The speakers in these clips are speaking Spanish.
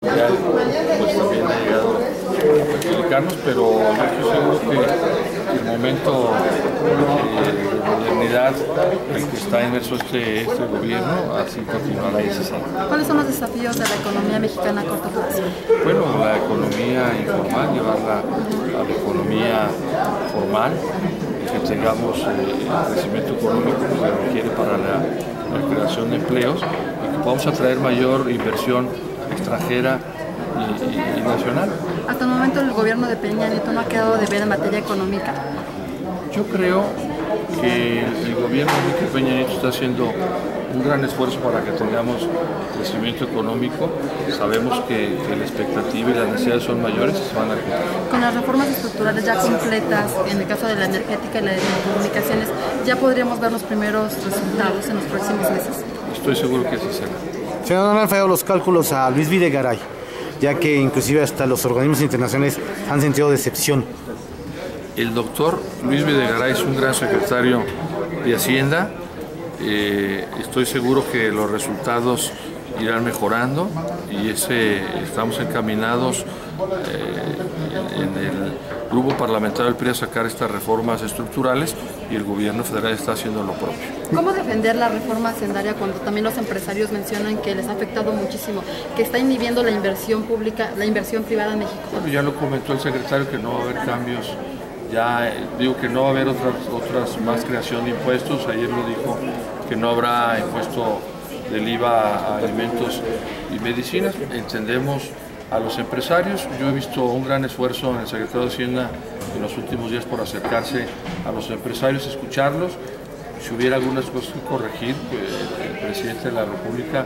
Ya, pues también ha llegado a perjudicarnos, pero yo estoy seguro que el momento de modernidad en el que está inmerso este gobierno, así continuará y así será. ¿Cuáles son los desafíos de la economía mexicana a corto plazo? Bueno, la economía informal, llevarla a la economía formal, que tengamos el crecimiento económico que se requiere para la creación de empleos y que podamos atraer mayor inversión extranjera y nacional. Hasta el momento el gobierno de Peña Nieto no ha quedado de ver en materia económica. Yo creo que el gobierno de Enrique Peña Nieto está haciendo un gran esfuerzo para que tengamos crecimiento económico. Sabemos que la expectativa y las necesidades son mayores y se van a cumplir. Con las reformas estructurales ya completas, en el caso de la energética y la de telecomunicaciones, ¿ya podríamos ver los primeros resultados en los próximos meses? Estoy seguro que así será. Senador, ¿no han fallado los cálculos a Luis Videgaray, ya que inclusive hasta los organismos internacionales han sentido decepción? El doctor Luis Videgaray es un gran secretario de Hacienda. Estoy seguro que los resultados irán mejorando y estamos encaminados en el grupo parlamentario del PRI a sacar estas reformas estructurales y el gobierno federal está haciendo lo propio. ¿Cómo defender la reforma hacendaria cuando también los empresarios mencionan que les ha afectado muchísimo, que está inhibiendo la inversión pública, la inversión privada en México? Bueno, ya lo comentó el secretario que no va a haber cambios, ya digo que no va a haber otras más creación de impuestos, ayer lo dijo que no habrá impuesto del IVA a alimentos y medicinas. Entendemos a los empresarios. Yo he visto un gran esfuerzo en el secretario de Hacienda en los últimos días por acercarse a los empresarios, escucharlos. Si hubiera algunas cosas que corregir, el presidente de la República,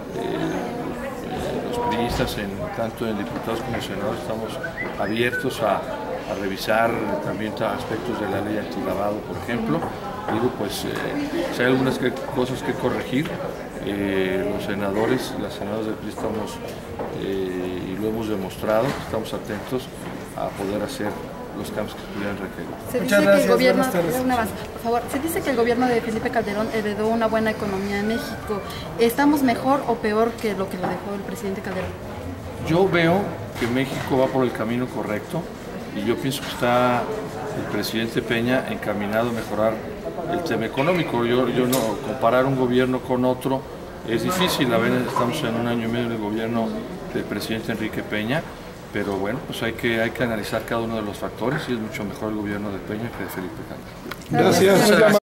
los priistas, tanto en diputados como senadores, estamos abiertos a revisar también aspectos de la ley antilavado, por ejemplo. Digo, pues si hay algunas cosas que corregir, los senadores, las senadoras del PRI estamos, y lo hemos demostrado, estamos atentos a poder hacer los cambios que pudieran requerir. Muchas gracias, que el gobierno, por favor, se dice que el gobierno de Felipe Calderón heredó una buena economía en México. ¿Estamos mejor o peor que lo dejó el presidente Calderón? Yo veo que México va por el camino correcto y yo pienso que está el presidente Peña encaminado a mejorar el tema económico. Yo no comparar un gobierno con otro es difícil. A veces estamos en un año y medio en el gobierno del presidente Enrique Peña, pero bueno, pues hay que analizar cada uno de los factores y es mucho mejor el gobierno de Peña que de Felipe Calderón. Gracias.